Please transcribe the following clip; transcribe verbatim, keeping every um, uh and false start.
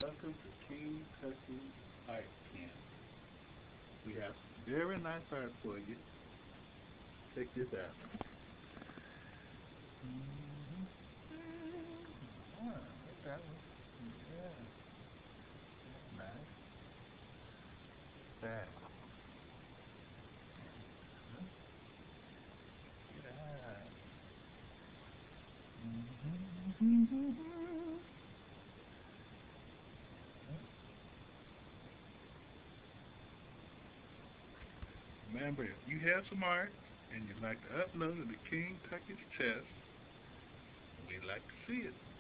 Welcome to Kentucky Art Camp. We have some very nice art for you. Check this out. Mm-hmm. Ah, look that one. Yeah, that's nice. That. Uh-huh. Yeah. Mm-hmm. Remember, if you have some art and you'd like to upload it to King Tucky's chest, we'd like to see it.